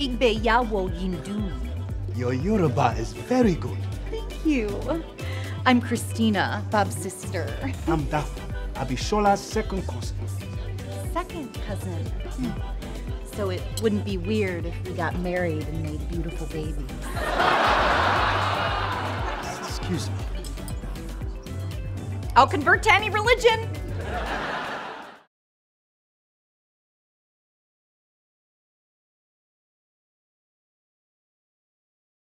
Igbeyawo Yindu. Your Yoruba is very good. Thank you. I'm Christina, Bob's sister. I'm Daphne, Abishola's second cousin. Second cousin. So it wouldn't be weird if we got married and made beautiful babies. Excuse me. I'll convert to any religion.